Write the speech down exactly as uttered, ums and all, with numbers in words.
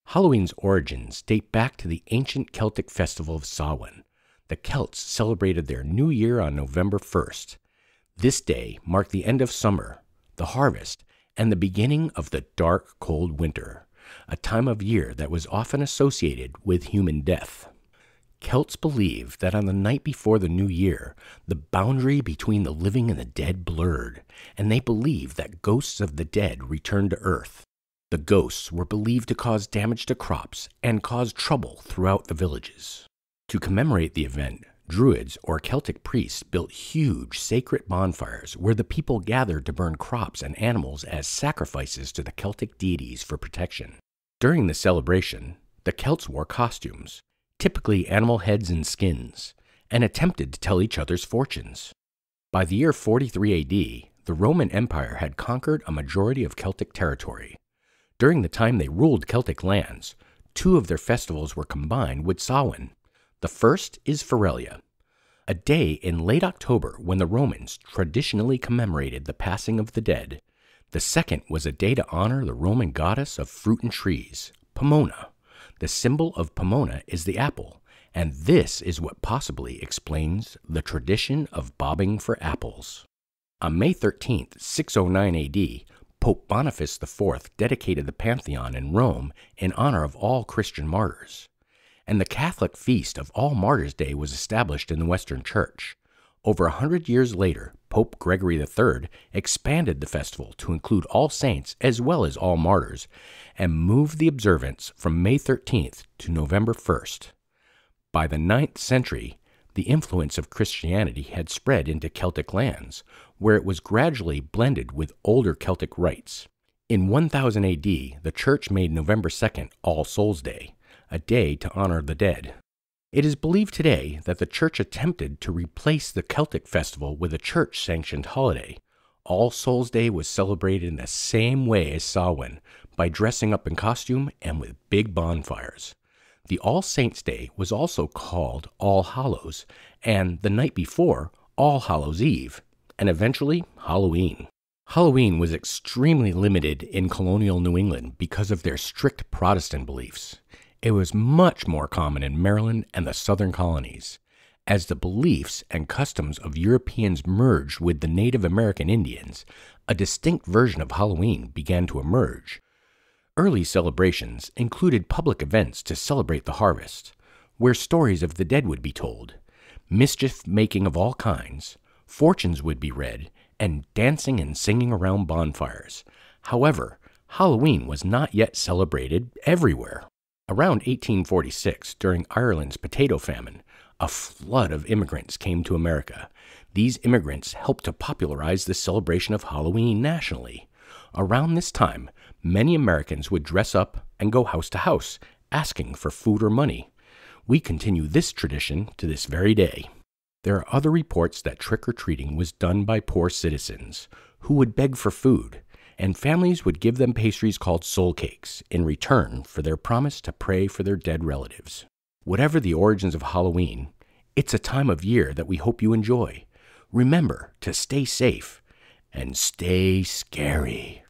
Halloween's origins date back to the ancient Celtic festival of Samhain. The Celts celebrated their new year on November first. This day marked the end of summer, the harvest, and the beginning of the dark, cold winter, a time of year that was often associated with human death. Celts believed that on the night before the new year, the boundary between the living and the dead blurred, and they believed that ghosts of the dead returned to earth. The ghosts were believed to cause damage to crops and cause trouble throughout the villages. To commemorate the event, Druids or Celtic priests built huge sacred bonfires where the people gathered to burn crops and animals as sacrifices to the Celtic deities for protection. During the celebration, the Celts wore costumes, typically animal heads and skins, and attempted to tell each other's fortunes. By the year forty-three A D, the Roman Empire had conquered a majority of Celtic territory. During the time they ruled Celtic lands, two of their festivals were combined with Samhain. The first is Feralia, a day in late October when the Romans traditionally commemorated the passing of the dead. The second was a day to honor the Roman goddess of fruit and trees, Pomona. The symbol of Pomona is the apple, and this is what possibly explains the tradition of bobbing for apples. On May thirteenth, six oh nine A D, Pope Boniface the fourth dedicated the Pantheon in Rome in honor of all Christian martyrs, and the Catholic feast of All Martyrs' Day was established in the Western Church. Over a hundred years later, Pope Gregory the third expanded the festival to include all saints as well as all martyrs, and moved the observance from May thirteenth to November first. By the ninth century, the influence of Christianity had spread into Celtic lands, where it was gradually blended with older Celtic rites. In one thousand A D, the Church made November second All Souls' Day, a day to honor the dead. It is believed today that the Church attempted to replace the Celtic festival with a Church-sanctioned holiday. All Souls' Day was celebrated in the same way as Samhain, by dressing up in costume and with big bonfires. The All Saints' Day was also called All Hallows, and the night before, All Hallows' Eve, and eventually Halloween. Halloween was extremely limited in colonial New England because of their strict Protestant beliefs. It was much more common in Maryland and the southern colonies. As the beliefs and customs of Europeans merged with the Native American Indians, a distinct version of Halloween began to emerge. Early celebrations included public events to celebrate the harvest, where stories of the dead would be told, mischief-making of all kinds, fortunes would be read, and dancing and singing around bonfires. However, Halloween was not yet celebrated everywhere. Around eighteen forty-six, during Ireland's potato famine, a flood of immigrants came to America. These immigrants helped to popularize the celebration of Halloween nationally. Around this time, many Americans would dress up and go house to house, asking for food or money. We continue this tradition to this very day. There are other reports that trick-or-treating was done by poor citizens, who would beg for food, and families would give them pastries called soul cakes in return for their promise to pray for their dead relatives. Whatever the origins of Halloween, it's a time of year that we hope you enjoy. Remember to stay safe and stay scary.